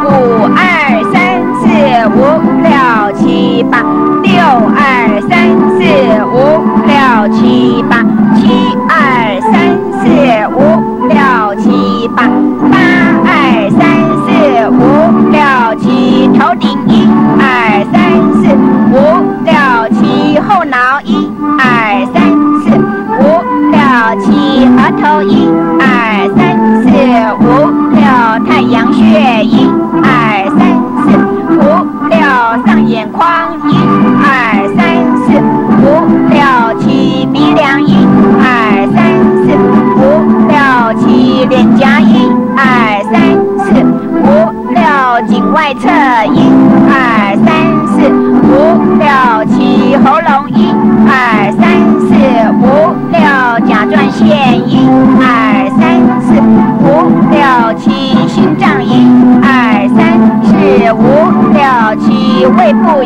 5、2、3、4、5、6、7、8，6、2、3、4、5、6、7、8，7、2、3、4、5、6、7、8，8、2、3、4、5、6、7，头顶1、2、3、4、5、6、7，后脑1、2、3、4、5、6、7，额头1、2、3、4、5、6，太阳穴1、2、3、4、5、6，上眼眶1、2、3、4、5、6、7，鼻梁1、2、3、4、5、6、7，脸颊1、2、3、4、5、6，颈外侧1、2、3、4、5、6、7，喉咙1、2、3、4、5、6，甲状腺1、2、3、4、5、6、7，心脏1、2、3、4、5、6、7，胃部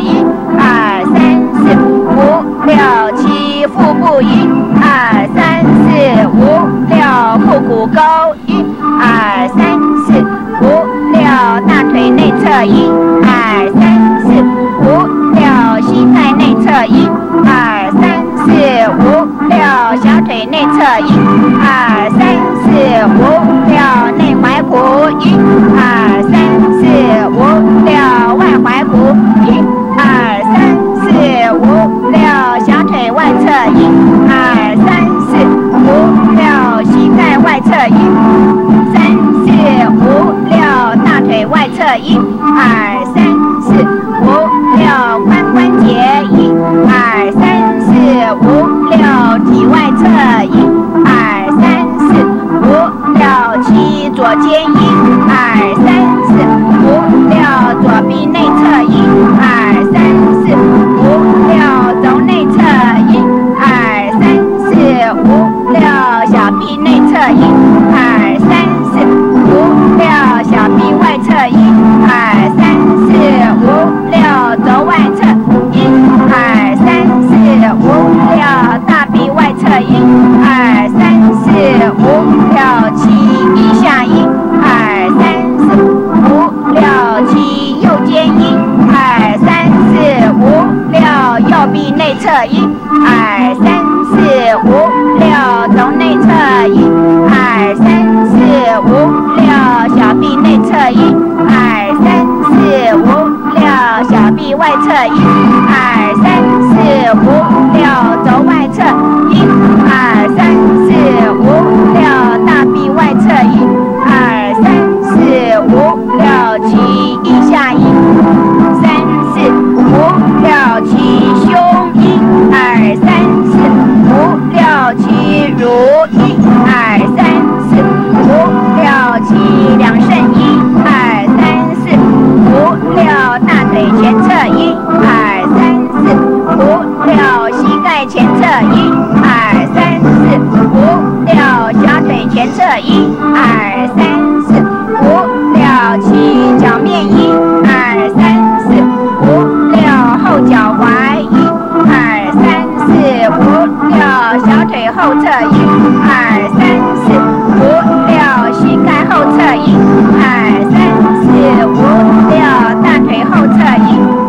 1、2、3、4、5、6、7，腹部1、2、3、4、5、6，腹股沟1、2、3、4、5、6，大腿内侧1、2、3、4、5、6，膝盖内侧1、2、3、4、5、6，小腿内侧1、2、3、4、5、6，内踝骨1、2、3、4、5、6，外踝骨1、2、3、4、5、6，小腿外侧1、2、3、4、5、6，膝盖外侧1、3、4、5、6，大腿外侧1、2、3、4、5、6，髋关节1、2、3、4、5、6，体外侧1、2、3、4、5、6、7，左肩1、2、3、4、5、6，左臂内侧1、2、3、4、5、6，肘内侧1、2、3、4、5、6，小臂内侧1、2、3、4、5、6，小臂外侧1、2、3、4、5、6，肘外侧1、2、3、4、5、6，大臂外侧1、2、3、4、5、6、7，腋下1、2、3、4、5、6、7，右肩1、2、3、4、5、6，右臂内侧1、2、3、4、5、6，肘内侧1、2、3、4、5、6，小臂内侧1、2、3、4、5、6，小臂外侧1、2、3、4、5、6，肘外侧1、2、3、4、5、6，大臂外侧1、2、3、4、5、6、7，腋下1、3、4、5、6、7，胸1、2、3、4、5、6、7，乳1、2、3、4、5、6、7，两肾1、2、3、4、5、6，大腿前侧1、2、3、4、5、6，膝盖前侧1、2、3、4、5、6，小腿前侧1、2、3、4、5、6、7，脚面1、2、3、4、5、6，后脚踝1、2、3、4、5、6，小腿后侧1、2、3、4、5、6，膝盖后侧1、2、3、4、5、6，大腿后侧1。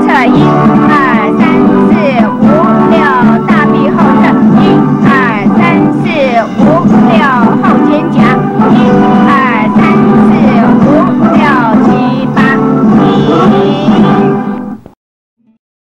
下来，1。